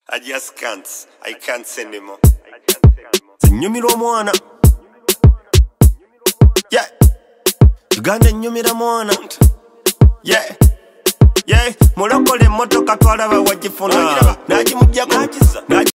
I just can't. I can't say anymore. Nyumira omwana. Yeah. Uganda nyumira mwana. Yeah. Yeah. Mulokole motoka twalaba wagifuna. Najimujjako.